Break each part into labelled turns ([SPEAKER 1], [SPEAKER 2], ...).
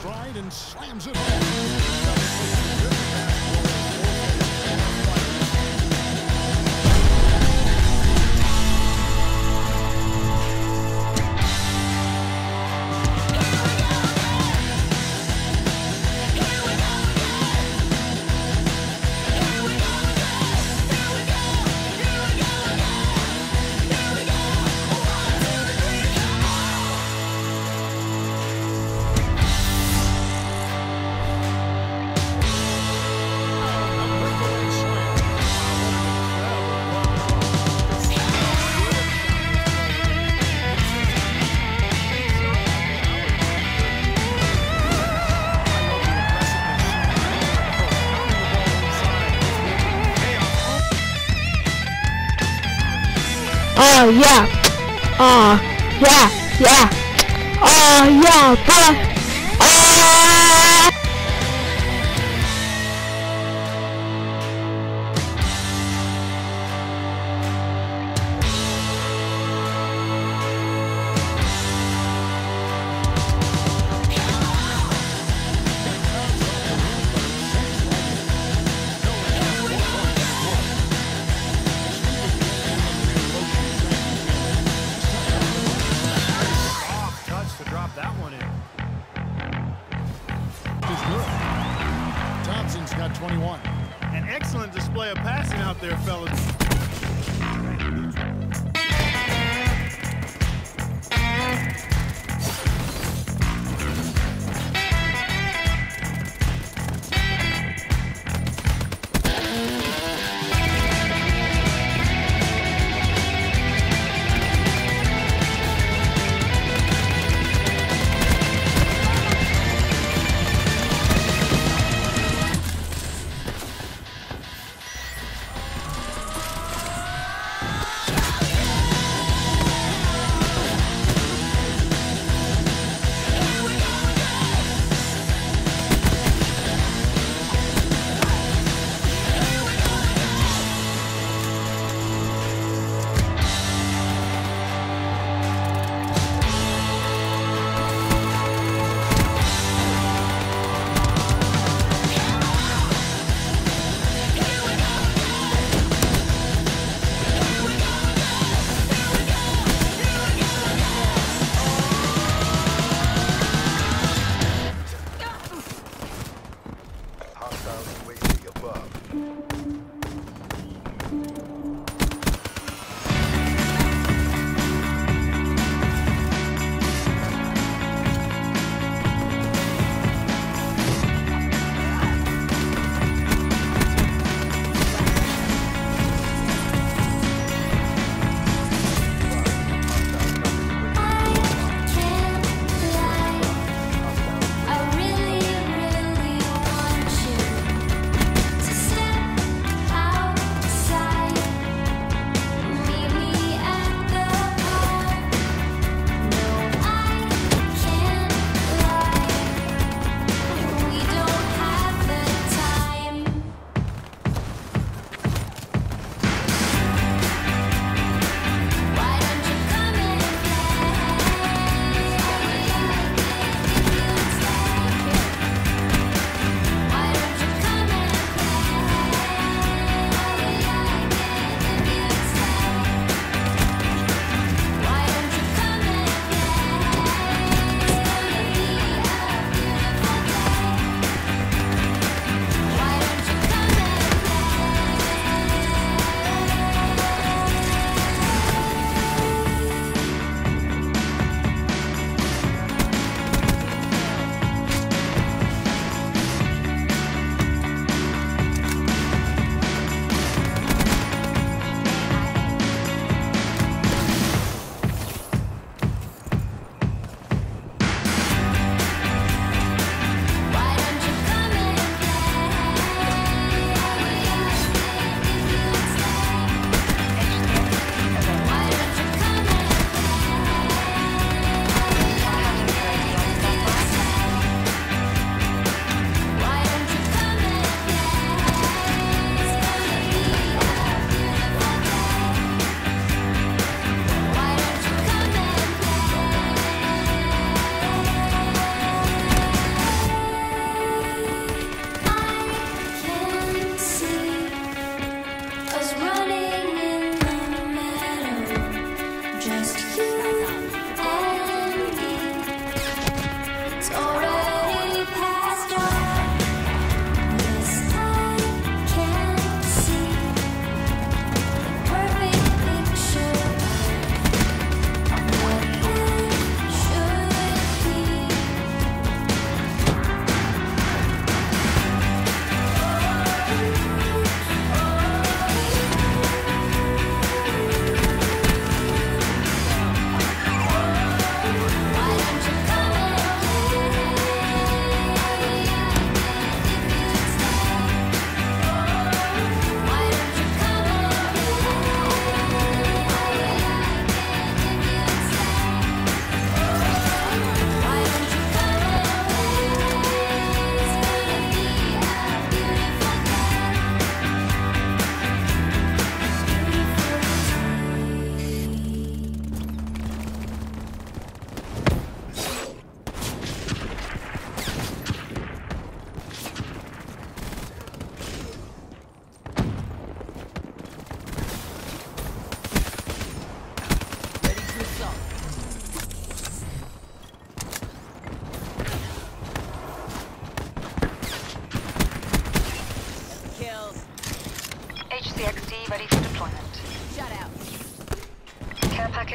[SPEAKER 1] stride and slams it home.
[SPEAKER 2] Oh yeah. Oh yeah, yeah. Oh yeah, boy. Oh.
[SPEAKER 3] That one in.
[SPEAKER 1] Thompson's got 21.
[SPEAKER 3] An excellent display of passing out there, fellas.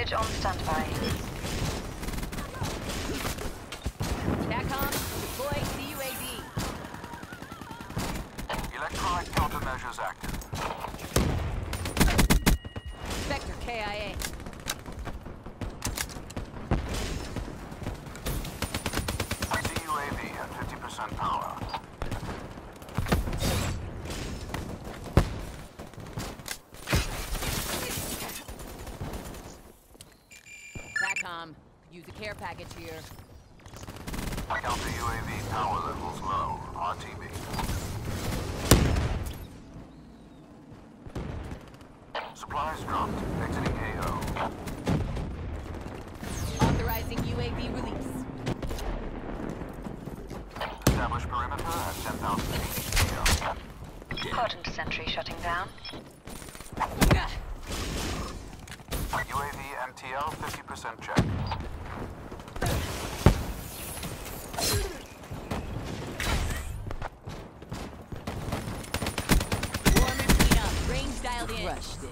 [SPEAKER 4] package on standby.
[SPEAKER 5] TACOM, deploy CUAV.
[SPEAKER 6] Electronic countermeasures active.
[SPEAKER 5] Spectre KIA.
[SPEAKER 6] CUAV at 50% power.
[SPEAKER 5] TACOM, use a care package here.
[SPEAKER 6] Counter UAV power levels low. RTB. Supplies dropped. Exiting AO.
[SPEAKER 5] Authorizing UAV release.
[SPEAKER 6] Establish perimeter at 10,000 feet.
[SPEAKER 4] Quadrant sentry shutting down.
[SPEAKER 6] UAV MTL 50% check.
[SPEAKER 5] Warmer clean up. Range dialed in. Crushed it.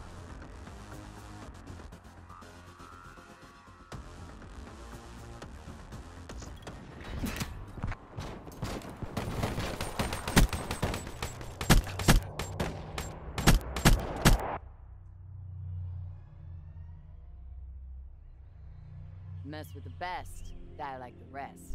[SPEAKER 5] Mess with the best, die like the rest.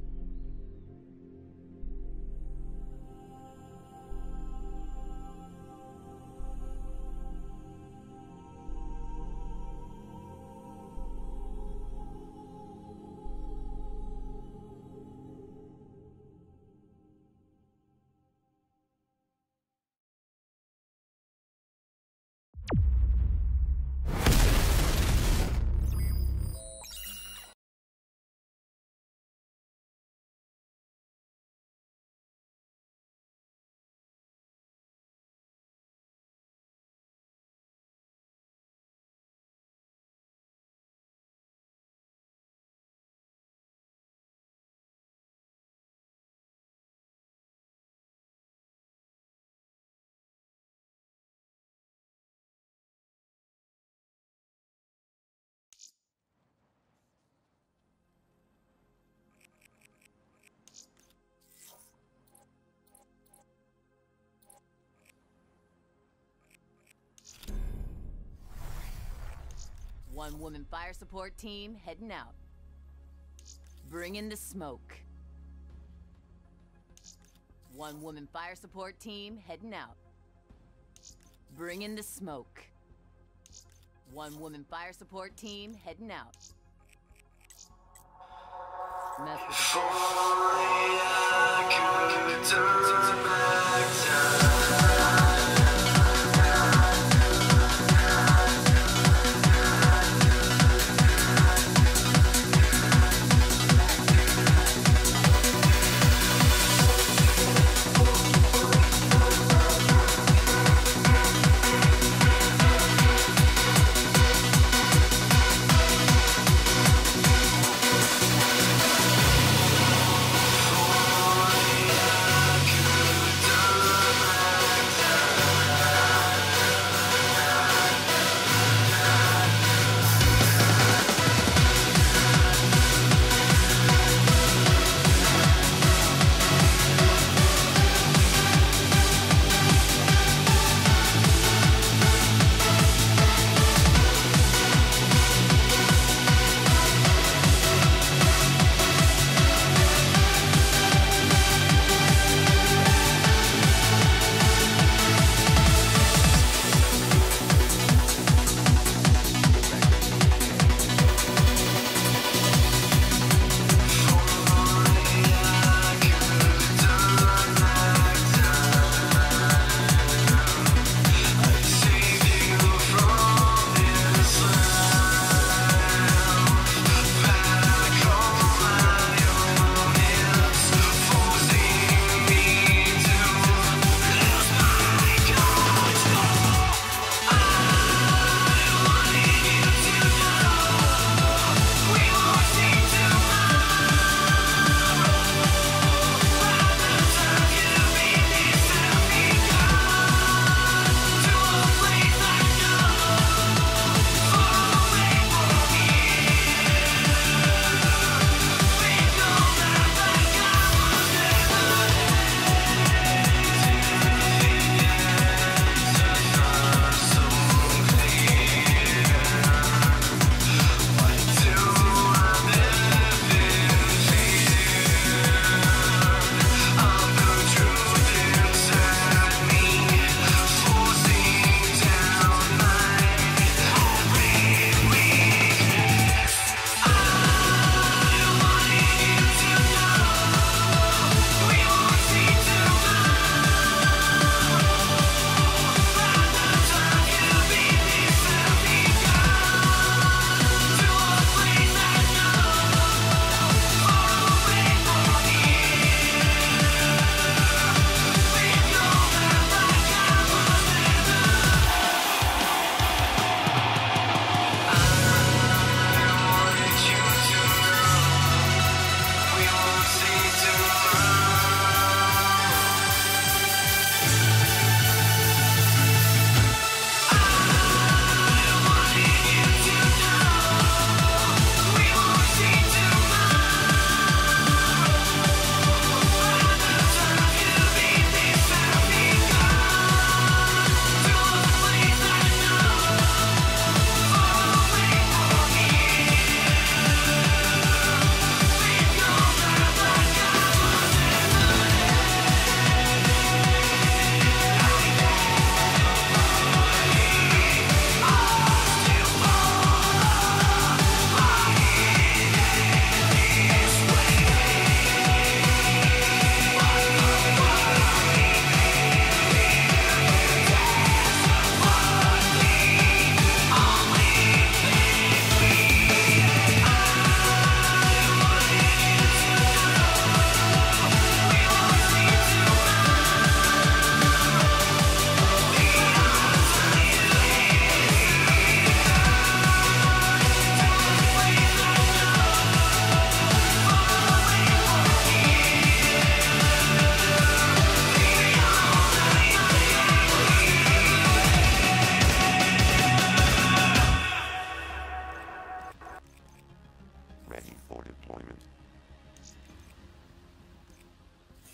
[SPEAKER 5] One woman fire support team heading out. Bring in the smoke. One woman fire support team heading out. Bring in the smoke. One woman fire support team heading out. Mess with the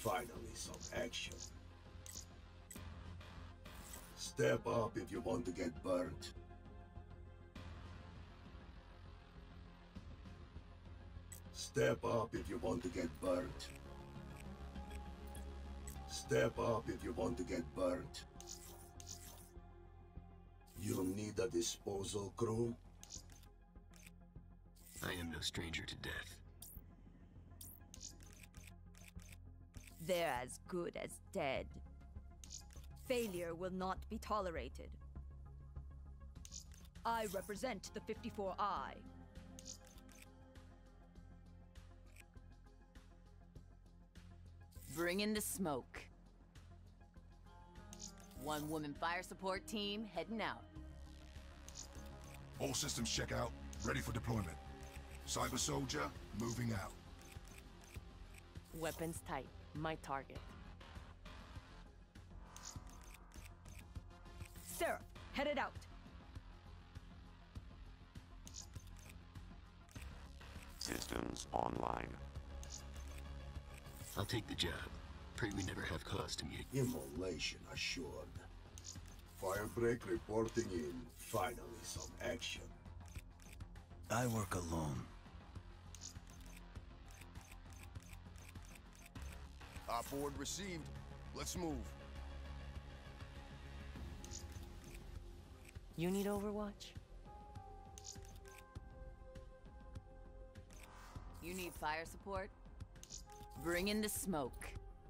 [SPEAKER 7] Finally, some action. Step up if you want to get burnt. Step up if you want to get burnt. Step up if you want to get burnt. You need a disposal crew?
[SPEAKER 8] I am no stranger to death.
[SPEAKER 9] They're as good as dead. Failure will not be tolerated. I represent the 54I.
[SPEAKER 5] Bring in the smoke. One woman fire support team heading out.
[SPEAKER 10] All systems check out. Ready for deployment. Cyber Soldier, moving out.
[SPEAKER 11] Weapons tight. My target.
[SPEAKER 9] Seraph, headed out.
[SPEAKER 12] Systems online.
[SPEAKER 8] I'll take the job. Pray we never have cause to meet.
[SPEAKER 7] Immolation assured. Firebreak reporting in. Finally, some action.
[SPEAKER 13] I work alone.
[SPEAKER 10] Op board received. Let's move.
[SPEAKER 11] You need Overwatch?
[SPEAKER 5] You need fire support? Bring in the smoke.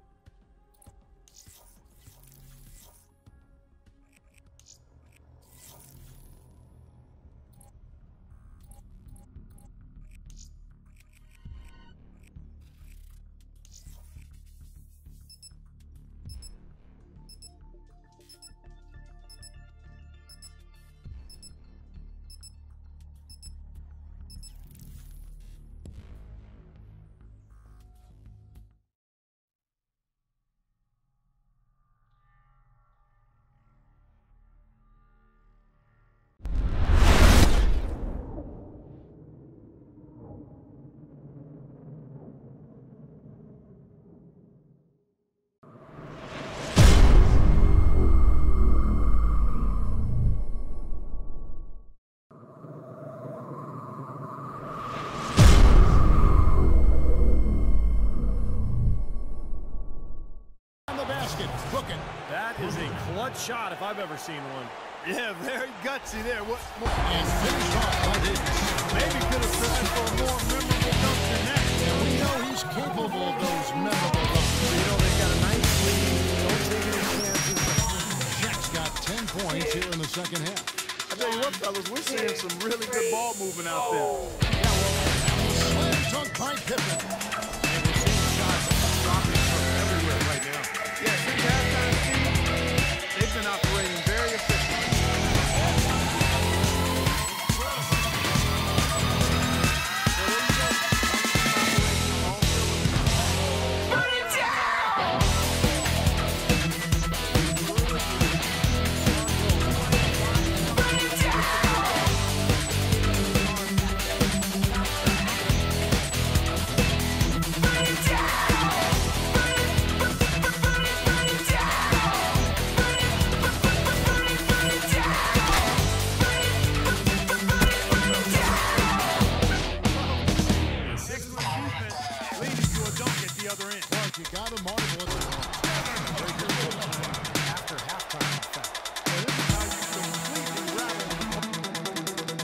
[SPEAKER 3] That is a clutch shot if I've ever seen one.
[SPEAKER 14] Yeah, very gutsy there. What?
[SPEAKER 1] And finished off by Davis.
[SPEAKER 14] Maybe could have tried for a more memorable dunker next.
[SPEAKER 1] And we know he's capable of those memorable runs.
[SPEAKER 3] You know, they've got a nice lead. Don't take any chances.
[SPEAKER 1] Jack's got 10 points here in the second half.
[SPEAKER 14] I tell you what, fellas, we're seeing some really good ball movement out there.
[SPEAKER 1] Slam dunk by Pippen.
[SPEAKER 3] And we're seeing shots dropping from everywhere right now.
[SPEAKER 14] Yeah, since halftime, Steve, they've been operating very efficiently.
[SPEAKER 1] You got to marvel at the very good football after halftime effect.
[SPEAKER 14] So this is how you completely rattle.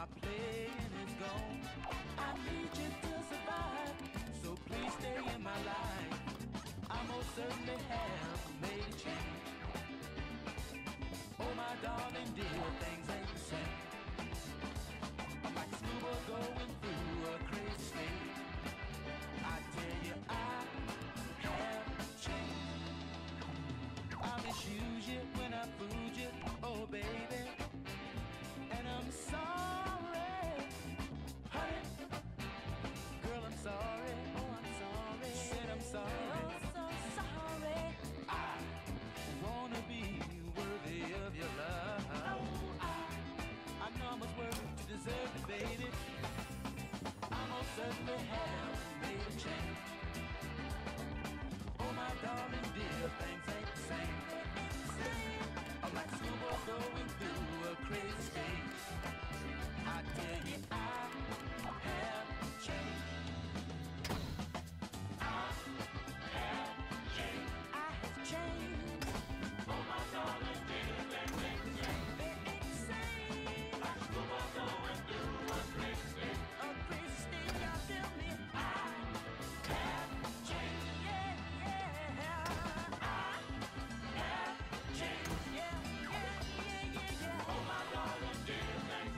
[SPEAKER 15] My playing is gone. I need you to survive, so please stay in my life. I most certainly have made a change. Oh my darling dear, things ain't the same. I'm like a schoolboy going through a crazy stage. I tell you I have changed. I misuse you when I fooled you, oh baby. And I'm sorry, honey. Girl, I'm sorry, oh I'm sorry. Said I'm sorry, oh so sorry. I wanna be worthy of your love. I know I'm much worth to deserve it, baby. I most certainly have made a change. Oh my darling dear, things ain't the same. I'm like a schoolboy going through a crazy stage. I tell you I have changed. I have changed. I have changed. Oh my darling dear, things ain't the same. They ain't the same. Like a schoolboy going through a crazy stage. A crazy stage, y'all tell me I have changed. Yeah, yeah. I have changed. Yeah, yeah, yeah, yeah, yeah. Oh my darling dear, things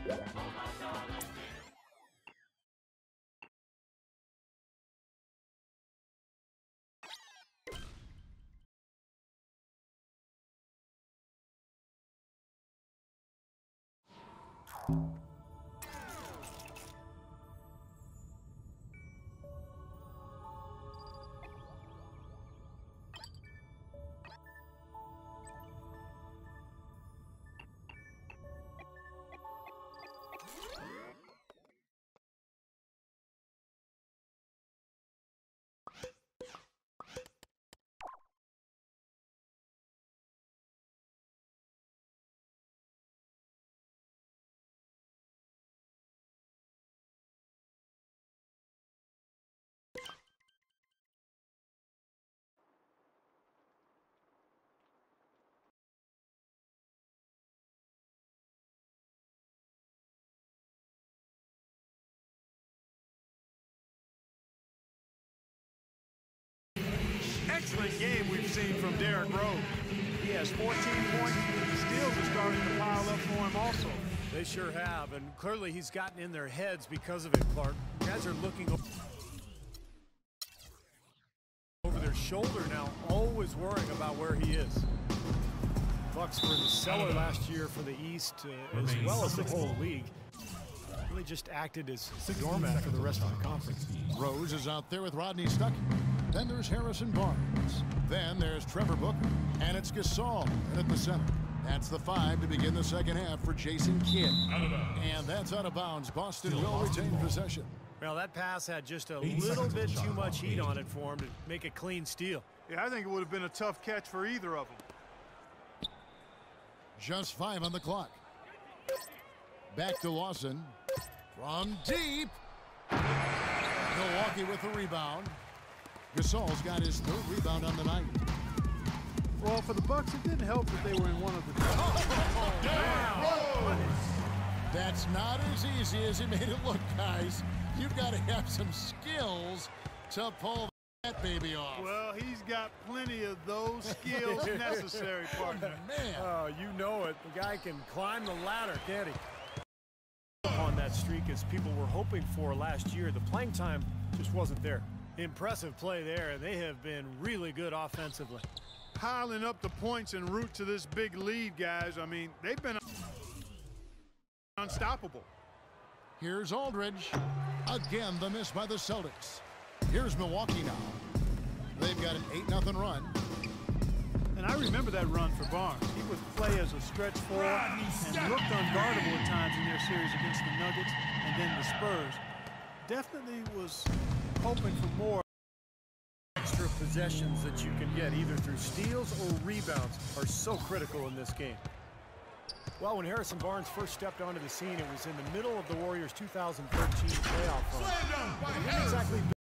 [SPEAKER 14] Excellent game we've seen from Derrick Rose. He has 14 points. Steals are starting to pile up for him also.
[SPEAKER 3] They sure have, and clearly he's gotten in their heads because of it, Clark. Guys are looking over their shoulder now, always worrying about where he is. Bucks were in the cellar last year for the East, as well as the whole league. Really just acted as doormat for the rest of the conference.
[SPEAKER 1] Rose is out there with Rodney Stuckey. Then there's Harrison Barnes. Then there's Trevor Booker. And it's Gasol in at the center. That's the 5 to begin the second half for Jason Kidd. And that's out of bounds. Boston will retain possession.
[SPEAKER 3] Well, that pass had just a little bit too much heat on it for him to make a clean steal.
[SPEAKER 14] Yeah, I think it would have been a tough catch for either of them.
[SPEAKER 1] Just 5 on the clock. Back to Lawson. From deep. Milwaukee with the rebound. Gasol's got his 3rd rebound on the night.
[SPEAKER 14] Well, for the Bucks, it didn't help that they were in one of the...
[SPEAKER 1] That's not as easy as he made it look, guys. You've got to have some skills to pull that baby off.
[SPEAKER 14] Well, he's got plenty of those skills necessary, partner.
[SPEAKER 1] Man.
[SPEAKER 3] Oh, you know it. The guy can climb the ladder, can't he? On that streak as people were hoping for last year. The playing time just wasn't there. Impressive play there, and they have been really good offensively.
[SPEAKER 14] Piling up the points en route to this big lead, guys. I mean, they've been unstoppable.
[SPEAKER 1] Here's Aldridge. Again, the miss by the Celtics. Here's Milwaukee now. They've got an 8-0 run.
[SPEAKER 14] And I remember that run for Barnes. He would play as a stretch 4 and looked unguardable at times in their series against the Nuggets and then the Spurs. Definitely was hoping for more.
[SPEAKER 3] Extra possessions that you can get either through steals or rebounds are so critical in this game. Well, when Harrison Barnes first stepped onto the scene, it was in the middle of the Warriors' 2013 playoff run. He didn't exactly